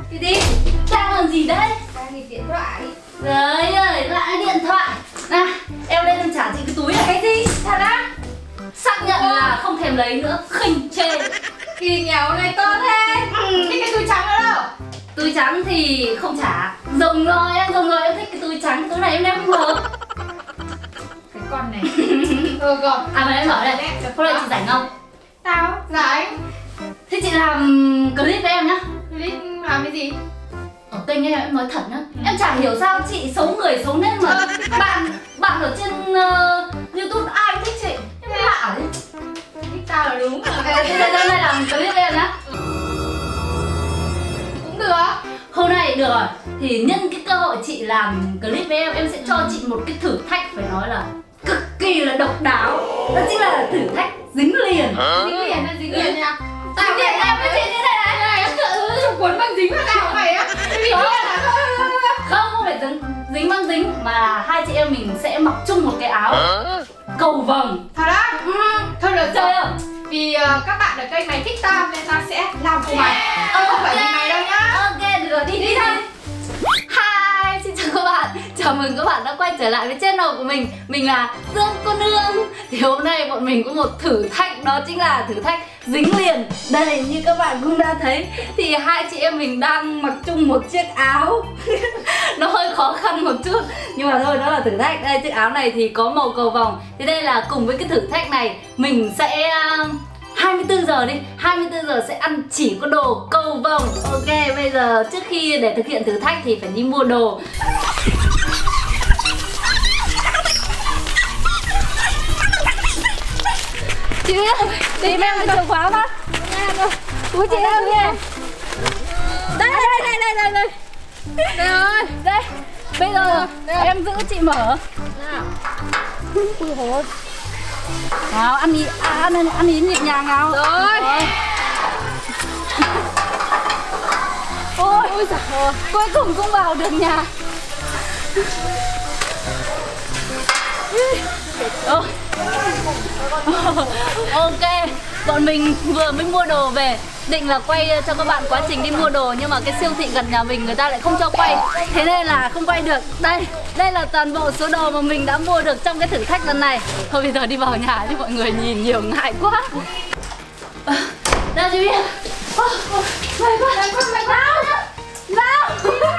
Cái gì? Đang làm gì đấy? Đang nghịch điện thoại. Đấy ơi, lại điện thoại. Nào, em lên em trả chị cái túi là cái gì? Thật á? Xác nhận là không thèm lấy nữa, khinh chê. Kỳ nhéo này to thế. Thế cái túi trắng ở đâu? Túi trắng thì không trả. Dùng rồi, em dùng rồi, em thích cái túi trắng. Cái túi này em đem không mở. Cái con này. Rồi. À mà em mở đây. Hôm nay chị rảnh không? Tao rảnh. Thế chị làm clip với em nhá. Clip làm cái gì? Ở kênh em nói thật nhá. Em chả hiểu sao chị xấu người xấu nên mà bạn ở trên YouTube ai cũng thích chị. Em lạ đấy. Thích tao là đúng. Thế hôm nay làm clip với em nhá. Cũng được. Hôm nay được rồi. Thì nhân cái cơ hội chị làm clip với em sẽ cho chị một cái thử thách phải nói là cực kỳ là độc đáo. Đó chính là thử thách dính liền. Dính liền nha. Dính liền em với chị như thế này. Cuốn băng dính vào tao mày á. Không phải dính băng dính mà hai chị em mình sẽ mặc chung một cái áo cầu vồng. Thật á? Thôi được Chơi rồi. không? Vì các bạn ở kênh này thích tao nên tao sẽ làm cùng mày. Không phải vì mày đâu nhá. Ok, được rồi, đi thôi. Hi, xin chào các bạn. Chào mừng các bạn đã quay trở lại với channel của mình. Mình là Dương Cô Nương. Thì hôm nay bọn mình có một thử thách, đó chính là thử thách dính liền. Đây, như các bạn cũng đã thấy thì hai chị em mình đang mặc chung một chiếc áo. Nó hơi khó khăn một chút, nhưng mà thôi, đó là thử thách. Đây, chiếc áo này thì có màu cầu vồng. Thì đây là cùng với cái thử thách này mình sẽ 24 giờ đi, 24 giờ sẽ ăn chỉ có đồ cầu vồng. Ok, bây giờ trước khi để thực hiện thử thách thì phải đi mua đồ. Chị biết, tìm em cái chìa khóa phát. Của chị em nha. Đây. Đây rồi, đây. Bây giờ em giữ chị mở. Nào. Ui hồn. Nào, ăn ý nhịp nhàng nào. Rồi. Ôi giời ơi, cuối cùng cũng vào được nhà. Ok, bọn mình vừa mới mua đồ về. Định là quay cho các bạn quá trình đi mua đồ, nhưng mà cái siêu thị gần nhà mình người ta lại không cho quay. Thế nên là không quay được. Đây là toàn bộ số đồ mà mình đã mua được trong cái thử thách lần này. Thôi bây giờ đi vào nhà chứ mọi người nhìn nhiều ngại quá. Ra chị biết. Mày quá. Nào.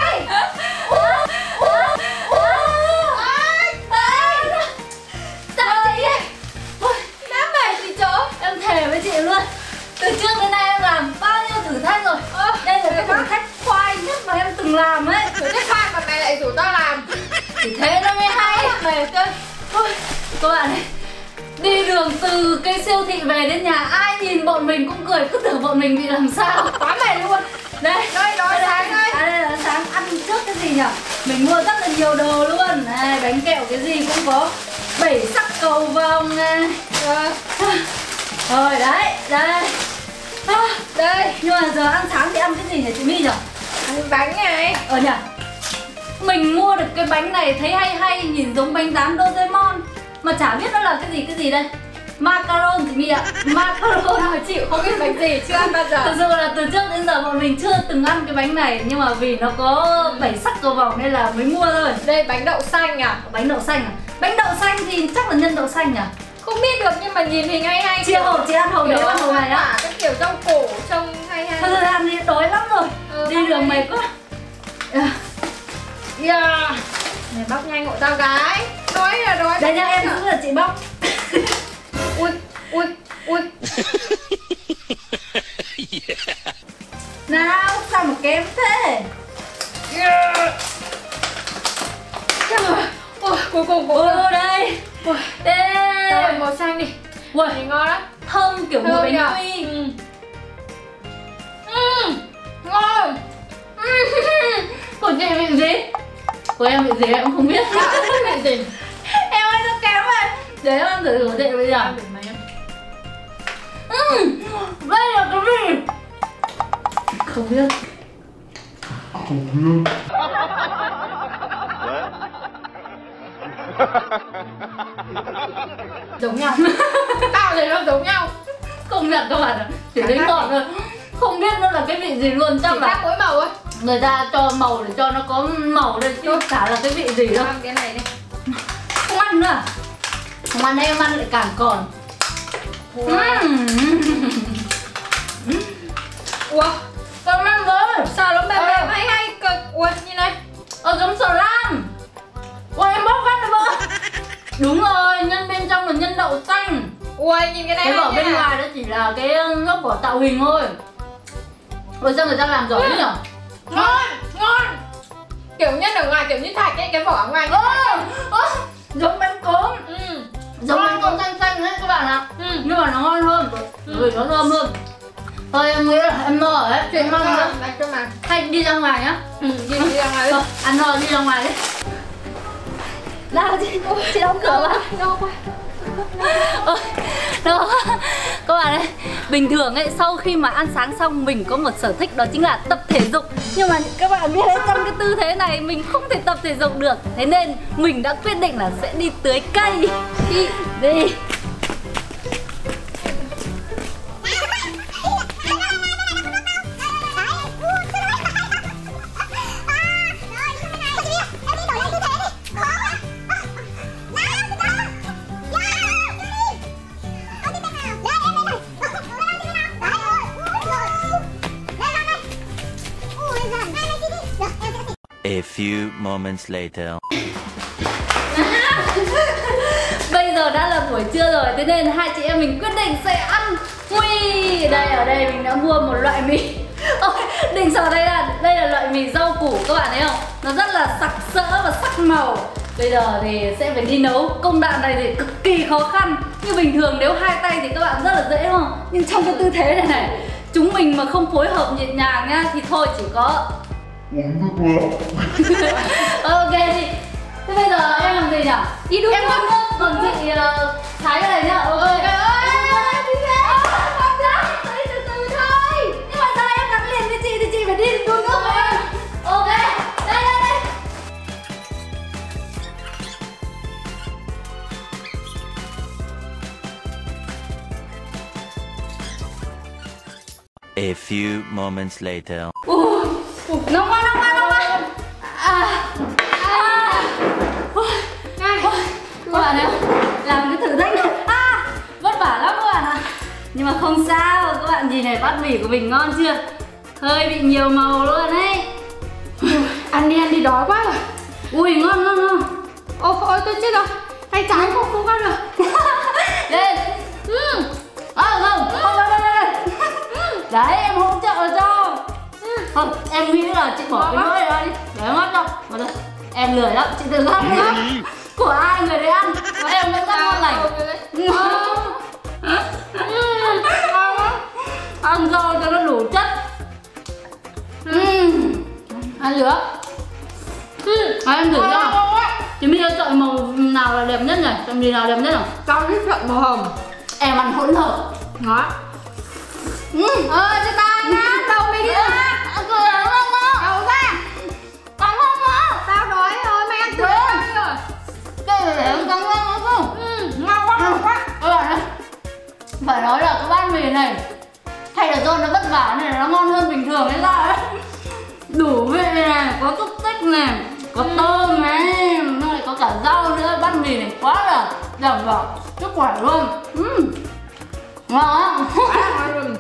Em thề với chị luôn, từ trước đến nay em làm bao nhiêu thử thách rồi. Đây là cái thử thách khoai nhất mà em từng làm ấy. Thử thách khoai mà mày lại rủ tao làm. Thì thế nó mới hay. Mày chơi. Các bạn này, đi đường từ cái siêu thị về đến nhà ai nhìn bọn mình cũng cười, cứ tưởng bọn mình bị làm sao. Quá mệt luôn. Đây Đây sáng đây. Đây là sáng ăn trước cái gì nhỉ? Mình mua rất là nhiều đồ luôn. Này, bánh kẹo cái gì cũng có 7 sắc cầu vồng này. Rồi đấy, đây. Nhưng mà giờ ăn sáng thì ăn cái gì nhỉ chị My nhỉ? Ăn bánh này. Nhỉ? Mình mua được cái bánh này thấy hay, nhìn giống bánh rán Doraemon mà chả biết nó là cái gì đây. Macaron chị My ạ. Macaron mà chịu không biết bánh gì, chưa ăn bao giờ. Thực sự là từ trước đến giờ bọn mình chưa từng ăn cái bánh này, nhưng mà vì nó có 7 sắc cầu vồng nên là mới mua thôi. Đây bánh đậu xanh à? Bánh đậu xanh à? Bánh đậu xanh thì chắc là nhân đậu xanh nhỉ? Không biết được nhưng mà nhìn hình hay. Chị ăn hầu đều ăn hầu này á. Cái kiểu rau củ trông hay. Thôi ăn đi, đói lắm rồi. Đi đường mệt quá. Này bóc nhanh hộ tao gái. Đói là đói. Đây nha, em giữ là chị bóc. Ui. Nào, sao mà kém thế? Cuối cùng đây. Đây. Rồi màu xanh đi. Ui, ngon lắm. thơm kiểu mùi bánh quy. Ngon. Của chị vị gì? Của em vị gì em cũng không biết. Vị gì? Em ơi nó kém rồi. Để em ăn thử của chị bây giờ. Đây là cái gì? Không biết. Giống nhau. Tao thấy nó giống nhau. Công nhận các bạn ạ. Chỉ thấy ngọt thôi. Không biết nó là cái vị gì luôn. Chắc chỉ là khác mỗi màu thôi. người ta cho màu để cho nó có màu lên chứ chả là cái vị gì đâu. Ăn cái này đi. Không ăn nữa. Không ăn em ăn lại càng còn. Ủa, Con ăn với. sao nó mềm mềm hay cực. Ủa, như này. Giống sò lam. Ôi em bóc phát được không? Đúng rồi, nhân bên trong là nhân đậu xanh. Ui, nhìn cái này. Cái vỏ bên ngoài đó chỉ là cái gốc vỏ tạo hình thôi. Ôi sao người ta làm giỏi thế nhỉ? Ngon, ngon. Kiểu nhân ở ngoài kiểu như thạch ấy, cái vỏ ở ngoài. Giống bánh cốm. Giống bánh cốm xanh xanh đấy các bạn ạ. Nhưng mà nó ngon hơn, vì nó thơm hơn. Thôi em nghĩ là em no rồi đấy, chuyện mong nữa. Hay đi ra ngoài nhá. Đi ra ngoài đi. Thôi, ăn no đi ra ngoài đấy. Nào chị đóng cửa vào. No quá. Đó, các bạn ơi, bình thường ấy sau khi mà ăn sáng xong mình có một sở thích đó chính là tập thể dục. Nhưng mà các bạn biết đấy, trong cái tư thế này mình không thể tập thể dục được. Thế nên mình đã quyết định là sẽ đi tưới cây. Đi. A few moments later. Bây giờ đã là buổi trưa rồi, thế nên hai chị em mình quyết định sẽ ăn mì. Ở đây mình đã mua một loại mì. Ôi, đỉnh sợ đây là loại mì rau củ các bạn thấy không? Nó rất là sặc sỡ và sắc màu. Bây giờ thì sẽ phải đi nấu. Công đoạn này thì cực kỳ khó khăn. Như bình thường nếu hai tay thì các bạn rất là dễ đúng không? Nhưng trong cái tư thế này chúng mình mà không phối hợp nhịp nhàng nhá thì thôi chỉ có ok đi. Thế bây giờ em làm gì nhỉ? Đi đun em đun nước, còn chị thái cái này nhá. Ok. Từ từ thôi. Nhưng mà sao em gắn liền với chị thì chị phải đi đun nước với em. Ok. Đây. A few moments later. Nóng quá. Các bạn ơi, làm cái thử thách này vất vả lắm các bạn ạ. Nhưng mà không sao, các bạn nhìn này, bát mì của mình ngon chưa? Hơi bị nhiều màu luôn đấy. Ăn đi, đói quá rồi. Ui, ngon. Ôi, tôi chết rồi. Tay trái không ăn được. Lên. Không. Đấy, em hỗ trợ cho. Không, em nghĩ là chị bỏ cái nỗi này ra đi. Để em ngắt cho. Em lười lắm, chị tự gắp nhá. Của ai người đấy ăn. Và em vẫn rất ngon lành. Ăn rau cho nó đủ chất. Ăn lửa. Em thử cho. Chị My chọn màu nào là đẹp nhất nhỉ? Chọn gì nào đẹp nhất nào? Tao thích chọn màu hồng. Em ăn hỗn hợp. Ngó. Cho ta nhá, đầu mày đi ra. Đầu ra. Còn không á? Tao đói rồi, mày ăn thử rồi. Cái này em cắn ngon không? Ngon quá. Các bạn ơi, phải nói là cái bát mì này hay là do nó vất vả này nó ngon hơn bình thường hay sao ấy. Đủ vị này, có xúc xích này, có tôm này, nó lại có cả rau nữa. Bát mì này quá là đảm bảo sức khỏe luôn. Ngon á. Ngon luôn.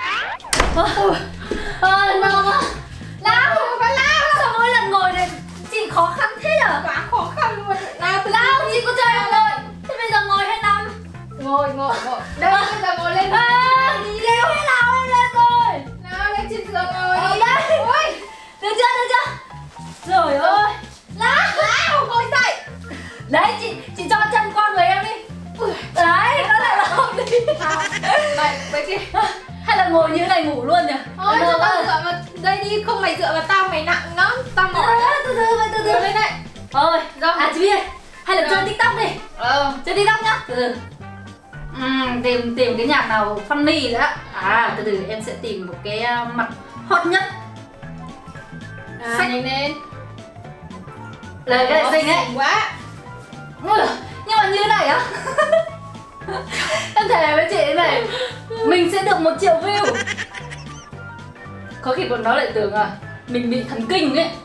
Ngon á. Lao, không phải lao. Sao mỗi lần ngồi này chị khó khăn thế nhở? Quá khó khăn luôn. Lao, chị có chơi không ngồi? Thế bây giờ ngồi hay nằm? Ngồi. Đây, bây giờ ngồi lên. Leo hay nào em lên rồi. Nào, lên trên giường ngồi. Ở đây. Ôi. Được chưa? Trời ơi. Lao, ngồi dậy. Đấy, chị cho chân qua người em đi. Đấy, nó lại là không đi. Vậy chị. Hay là ngồi như thế này ngủ luôn nhỉ? Thôi, cho tao dựa vào đây đi, không mày dựa vào tao, mày nặng lắm. Tao mỏi. Từ từ lên đây. Thôi, chị My ơi, hay là chơi TikTok đi. Chơi TikTok nhá. Từ tìm cái nhạc nào funny nữa. Từ từ em sẽ tìm một cái mặt hot nhất. Nhanh lên. Là cái này xinh ấy. Quá. Nhưng mà như thế này á. Em thề với chị thế này, mình sẽ được 1 triệu view. Có khi bọn nó lại tưởng mình bị thần kinh ấy.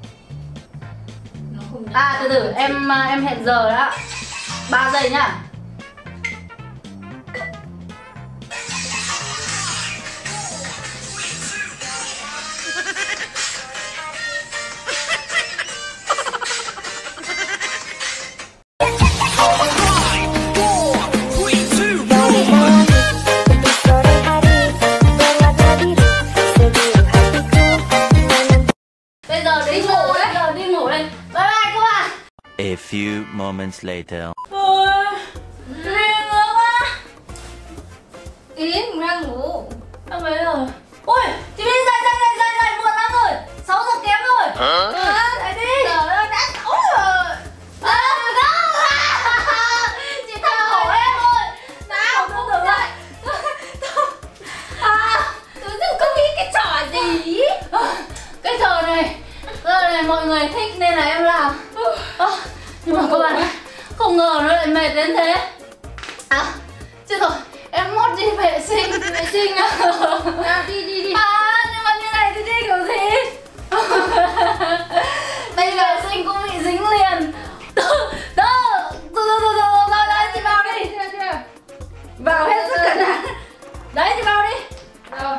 Nó không Từ từ em hẹn giờ đã. 3 giây nhá. Bây giờ đi ngủ đấy. Giờ đi ngủ đây. Bye bye các bạn. A few moments later. Ôi, riêng quá. Ý, mình đang ngủ. Sao mấy giờ? Ui, chị đi dậy, muộn lắm rồi. 6 giờ kém rồi. Dậy đi. Trời ơi, đã 6 giờ. Chị thằng khổ em ơi. Nào, Không được dậy. tự dưng có nghĩ cái trò gì ý. Cái giờ này mọi người thích nên là em làm. Nhưng mà các bạn không ngờ nó lại mệt đến thế. Chết rồi, em mót đi vệ sinh à? Nào, đi. Nhưng mà như này thì đi kiểu gì? Đi vệ sinh cũng bị dính liền. Từ đấy chị vào đi. Chưa. Vào hết sức cẩn thận. Đấy chị vào đi. Rồi.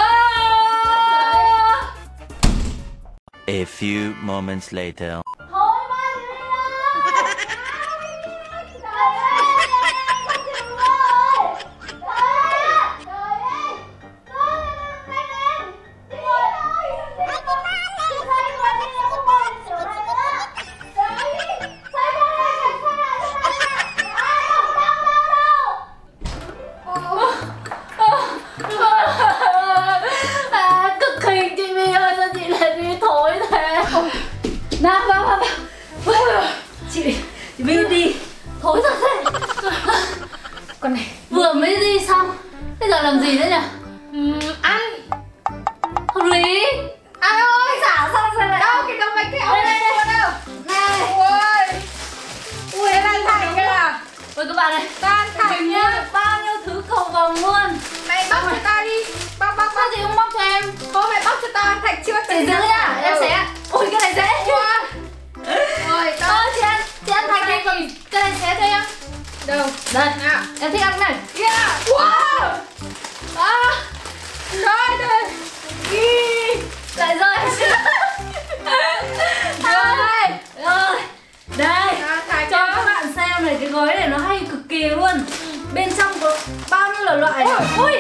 A few moments later. Thôi ba chị đi nào. Trời ơi, con chịu rồi. Trời ơi. Nhanh lên. Chị ngồi thôi. Chị xoay qua đi, em không ngồi kiểu này nữa. Đấy. Xoay qua đây, xoay lại. Đâu. Cực hình chị My ơi, sao chị lại đi thối thế? Nào vào. Chị My đi thối thật thế. Con này. Vừa mới đi xong, bây giờ làm gì nữa nhỉ? Ăn. Hợp lý. Ăn ơi. Xả xong rồi lại. Đâu, cái đồng bánh kẹo Đây. đâu. Này. Ui, em ăn thành kìa. Ôi các bạn này, Ta ăn thành mình nhá. mua bao nhiêu thứ cầu vồng luôn. Mày bóc cho tao đi. Bóc. Sao chị không bóc cho em? Thôi mày bóc cho tao ăn thạch trước. Chị giữ nhá, em sẽ. Ôi cái này dễ. Rồi, tao. Chị ăn thành đi, còn cái này xé cho em. Đâu. Đây, Nào. em thích ăn cái này. Yeah. Wow. Rồi. Lại rơi. Rồi. Đây, cho các bạn xem này, cái gói này nó hay cực kỳ luôn. Bên trong có bao nhiêu là loại. Ui.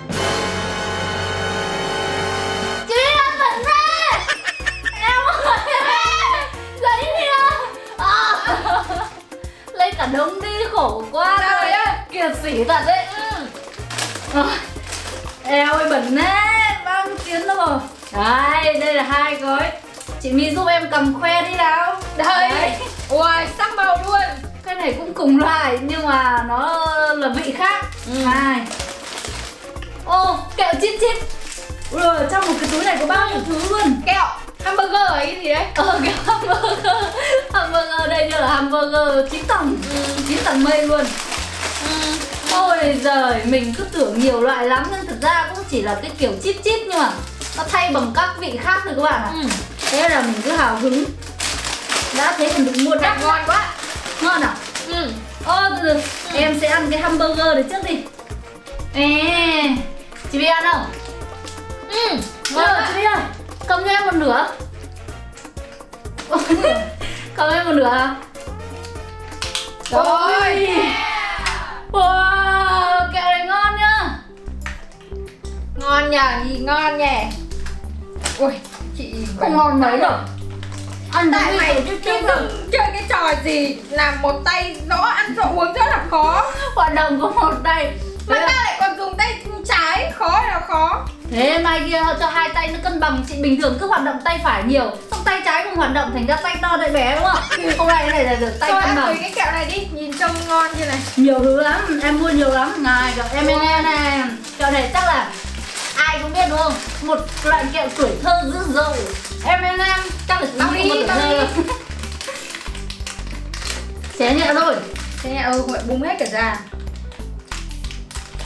Chị đang bẩn ra. Em ơi. Giấy kìa. Lấy cả đống đi khổ quá. Trời ơi. Kiệt sỉ thật đấy. Eo ơi bẩn thế. Bao nhiêu tiếng đâu rồi. Đây là 2 gói. Chị My giúp em cầm khoe đi nào. Đây. Ui, sắc màu luôn. Cái này cũng cùng loại nhưng mà nó là vị khác. Này. Ô, kẹo chip. Ui giời, trong một cái túi này có bao nhiêu thứ luôn. Kẹo hamburger ấy cái gì đấy? Kẹo hamburger đây như là hamburger 9 tầng. 9 tầng mây luôn. Ôi giời, mình cứ tưởng nhiều loại lắm nhưng thực ra cũng chỉ là cái kiểu chip nhưng mà nó thay bằng các vị khác thôi các bạn ạ. Thế là mình cứ hào hứng. Đã thế còn được mua đắt. Ngon quá. Ngon à? Từ em sẽ ăn cái hamburger này trước đi. Chị biết ăn không? Ngon chị biết ơi, cầm cho em một nửa. Cầm em một nửa à? Rồi. Wow, kẹo này ngon nhá. Ngon nhỉ, ngon nhỉ. Ui, chị Không ngon mấy đâu. Ăn tại cái mày chút chứ đừng chơi cái trò gì làm một tay nó ăn rồi uống rất là khó. hoạt động có một tay. Mà ta lại còn dùng tay trái, khó là khó. Thế mai kia cho 2 tay nó cân bằng. Chị bình thường cứ hoạt động tay phải nhiều, xong tay trái không hoạt động thành ra tay to tay bé đúng không? Hôm nay cái này là được tay Thôi cân ăn bằng. thử cái kẹo này đi, nhìn trông ngon như này. Nhiều thứ lắm, em mua nhiều lắm. Này, kẹo M&M này. Kẹo này chắc là ai cũng biết đúng không? Một loại kẹo tuổi thơ dữ dội. M&M chắc là chúng không có tuổi thơ. Xé nhẹ thôi. Thế nhẹ hội bung hết cả ra.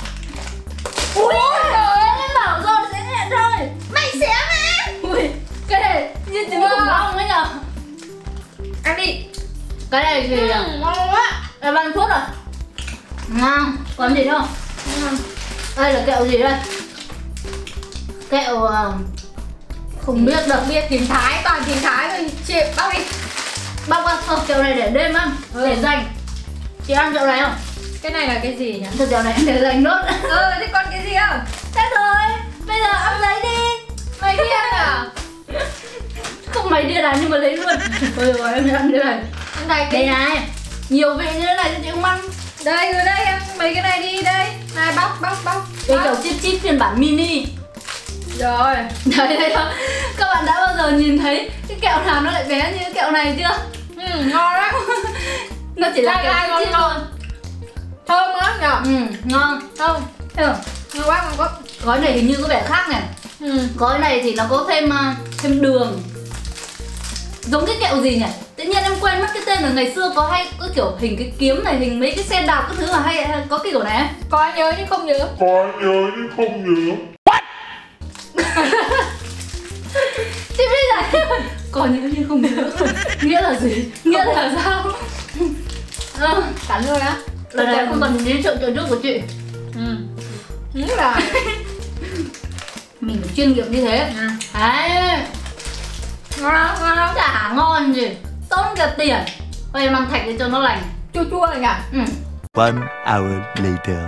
Ui trời ơi, em bảo rồi xé nhẹ thôi. Mày xé mà. Ui, cái gì nhỉ? Ngon quá. Đây bao nhiêu phút rồi? Ngon. Còn gì nữa không? Đây là kẹo gì đây? Kẹo không biết được. Biết Thìn Thái, toàn Thìn Thái thôi. Chị bác đi. Bác không, kẹo này để đêm ăn, để dành. Chị ăn kẹo này không? Cái này là cái gì nhỉ? Thôi kẹo này em để dành nốt. Thế còn cái gì không? Thế rồi, bây giờ ăn lấy đi. Mày điên à? Không mày điên à, nhưng mà lấy luôn. Ôi rồi em ăn cái này. Đây này, nhiều vị như thế này cho chị không ăn. Đây rồi đây em, mấy cái này đi đây. Này bóc. Đây kiểu chip phiên bản mini. Rồi. Đấy đó. Các bạn đã bao giờ nhìn thấy cái kẹo nào nó lại bé như cái kẹo này chưa? Ngon đấy. Nó chỉ là kẹo chip thôi. Thơm lắm nhở? Ngon. Thơm. Ngon Ngon quá. Gói này hình như có vẻ khác này. Gói này thì nó có thêm đường. Giống cái kẹo gì nhỉ? Tự nhiên em quên mất cái tên rồi. Ngày xưa có kiểu hình cái kiếm này, hình mấy cái xe đạp các thứ mà hay có cái kiểu này ấy. Có nhớ nhưng không nhớ. Chị biết là có nhớ nhưng không nhớ. Nghĩa là gì? Nghĩa là sao? Cắn luôn á. Lần này không cần đến trợ trợ giúp của chị. Đúng là Mình phải chuyên nghiệp như thế. Đấy. ngon lắm. Chả ngon gì, tốn cả tiền. Thôi em ăn thạch để cho nó lành. Chua chua này nhỉ? One hour later.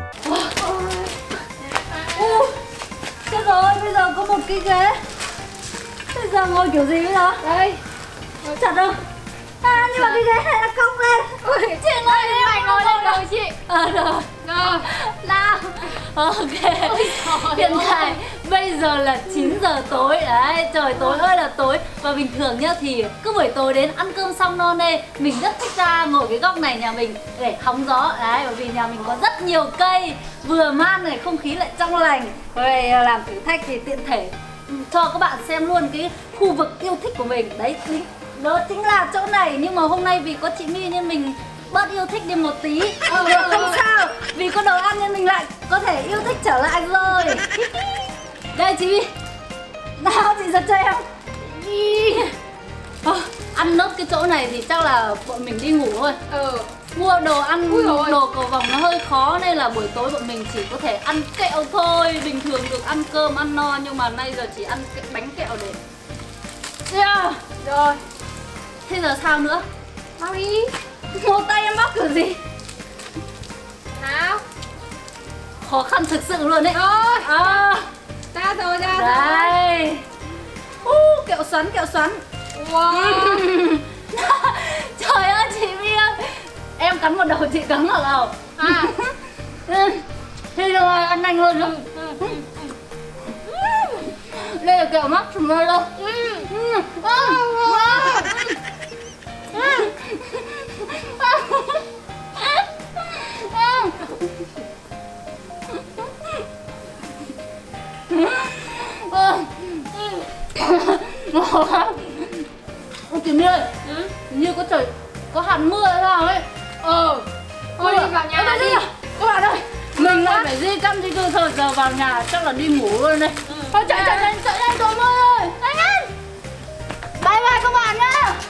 Chết rồi, bây giờ có một cái ghế. Bây giờ ngồi kiểu gì bây giờ? Đây. Chặt đâu? Nhưng mà cái ghế này là cong lên. Chị ngồi lên, Mày ngồi lên rồi chị. rồi. Rồi. Nào. Ok. Hiện tại bây giờ là 9 giờ tối. Đấy, trời tối ơi là tối. Và bình thường nhá thì cứ buổi tối đến ăn cơm xong no nê, mình rất thích ra ngồi cái góc này nhà mình để hóng gió. Đấy, bởi vì nhà mình có rất nhiều cây, vừa mát này, không khí lại trong lành. Rồi làm thử thách thì tiện thể cho các bạn xem luôn cái khu vực yêu thích của mình. Đấy, đó chính là chỗ này. Nhưng mà hôm nay vì có chị My nên mình bớt yêu thích đi một tí. Không sao, vì có đồ ăn nên mình lại có thể yêu thích trở lại rồi. Đây chị My, nào chị giật cho em. Ăn nốt cái chỗ này thì chắc là bọn mình đi ngủ thôi. Mua đồ ăn, đồ cầu vồng nó hơi khó nên là buổi tối bọn mình chỉ có thể ăn kẹo thôi. Bình thường được ăn cơm, ăn no nhưng mà nay giờ chỉ ăn cái bánh kẹo để. Rồi. Thế giờ sao nữa? Mau đi. Một tay em bóc kiểu gì? Nào. Khó khăn thực sự luôn đấy. Ra rồi. Đây. Kẹo xoắn. Wow. Trời ơi chị My ơi. Em cắn một đầu, chị cắn một đầu. Thế rồi, ăn nhanh luôn luôn. Đây là kẹo marshmallow. Chị My ơi, như có trời, có hạt mưa hay sao ấy. Thôi đi vào nhà đi. Các bạn ơi, mình lại phải di căn di cư thôi, giờ vào nhà chắc là đi ngủ luôn đây. Thôi chạy nhanh, trời mưa rồi. Nhanh. Bye bye các bạn nhá.